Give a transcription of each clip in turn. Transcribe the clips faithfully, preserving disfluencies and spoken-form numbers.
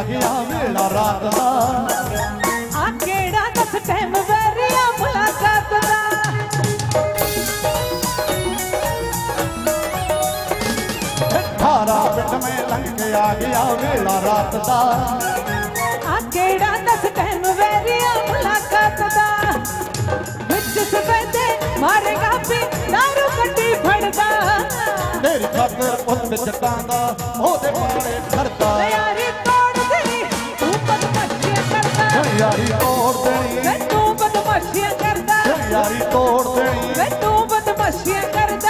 गया वेला रात दा आ केड़ा दस टाइम वेरिया मुलाकात दा अठारह मिनट में लंघ के आ गया वेला रात दा आ केड़ा दस टाइम वेरिया मुलाकात दा विच सफेदे मारेगा भी दारू कट्टी फड़दा तेरी खातिर पुत विच टांदा ओदे पाले करदा यारी तोड़ देनी तू बदमाशियां करदा यारी तोड़ देनी वे तू बदमाशियां करदा यारी तोड़ देनी वे तू बदमाशियां करदा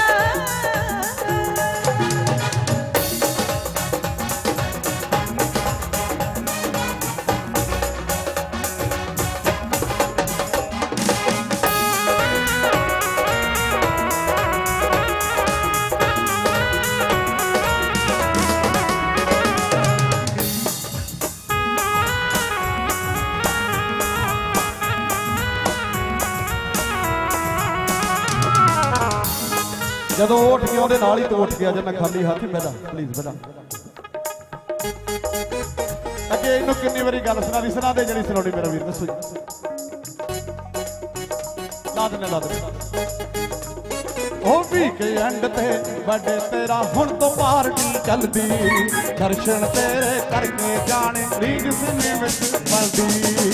ਜਦੋਂ ਉੱਠ ਗਿਆ ਉਹਦੇ ਨਾਲ ਹੀ ਤੋਂ ਉੱਠ ਗਿਆ ਜੇ ਮੈਂ ਖਾਲੀ ਹੱਥ ਹੀ ਬੈਠਾ ਪਲੀਜ਼ ਬੈਠਾ ਅੱਗੇ ਇਹਨੂੰ ਕਿੰਨੀ ਵਾਰੀ ਗੱਲ ਸੁਣਾ ਦੀ ਸੁਣਾ ਦੇ ਜਿਹੜੀ ਸੁਣਾਉਣੀ ਮੇਰਾ ਵੀਰ ਦੱਸੋ ਜੀ ਲਾ ਦੇ ਲਾ ਦੇ ਉਹ ਵੀ ਕੇ ਐਂਡ ਤੇ ਵੱਡੇ ਤੇਰਾ ਹੁਣ ਤੋਂ ਪਾਰਟੀ ਚੱਲਦੀ ਦਰਸ਼ਨ ਤੇਰੇ ਕਰਕੇ ਜਾਣੇ ਰੀਝ ਸੀਨੇ ਵਿੱਚ ਪਲਦੀ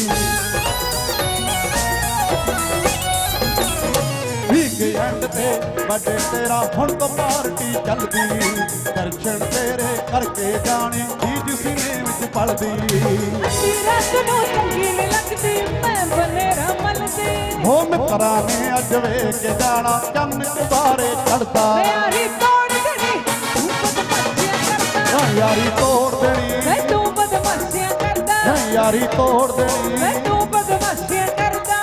एंड ते बड़े तेरा हुण तो पार्टी चलदी दर्शन तेरे करके जाने चीज सीने विच पलदी रात नूं चंगी नहीं लगदी मैं बनेरा मलदी हो मित्रा ने अज वेख के जाना चन्न चुबारे चढ़दा यारी तोड़ देनी तू बदमाशियां करदा यारी तोड़ देनी मैं तू बदमाशियां करदा यारी तोड़ देनी मैं तू बदमाशियां करदा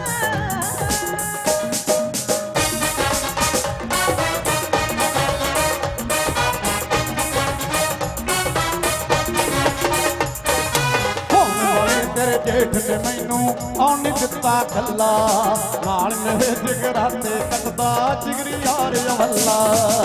जेठ ने मैनू आने दिता कला नाल मेरे जिगराते कटदा जिगरी यार अवला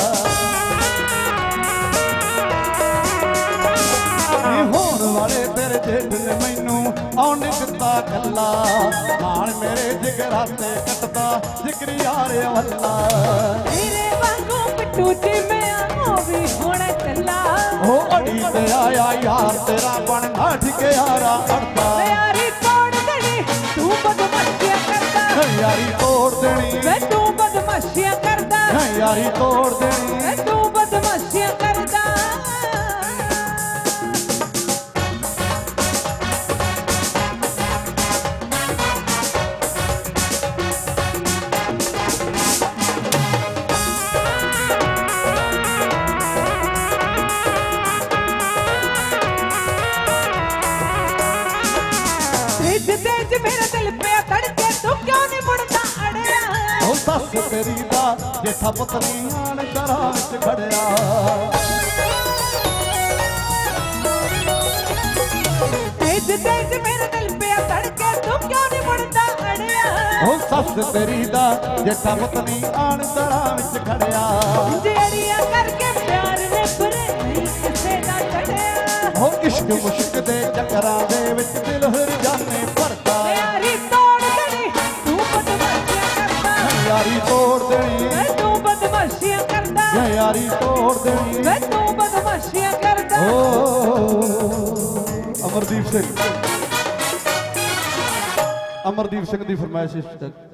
होण वाले तेरे जेठ ने मैनू आने दिता कला नाल मेरे जिगराते कटदा जिगरी यार अवला तेरे वांगू पिट्टू जी मैं हो भी होना चला हो अड़ी ते आया यार तेरा बन नाठ के यारा अड़दा यारी तोड़ देनी तू बदमाशियां करदा यारी तोड़ देनी मैं तू बदमाशियां करदा यारी तोड़ देनी मैं तू बदमाशियां करदा तेज मेरा दिल पे तड़के तू क्यों नहीं मुड़दा अड़िया ओ सस तेरी दा जेठा पुतनी आन दरा विच खड़िया तेज तेज मेरा दिल पे तड़के तू क्यों नहीं मुड़दा अड़िया ओ सस तेरी दा जेठा पुतनी आन दरा विच खड़िया जेड़िया करके प्यार ने बुरे नहीं किसे दा चढ़िया ओ इश्क मुश्क दे चक्करां दे विच दिल हर जाने भरदा यारी तोड़ देनी तू बदमाशियां करदा यारी तोड़ देनी मैं तू बदमाशियां करदा यारी तोड़ देनी मैं तू बदमाशियां करदा ओ अमरदीप सिंह अमरदीप सिंह दी फरमाइश